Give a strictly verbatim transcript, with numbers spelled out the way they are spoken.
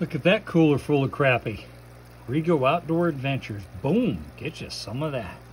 Look at that cooler full of crappie. Rego Outdoor Adventures. Boom, get you some of that.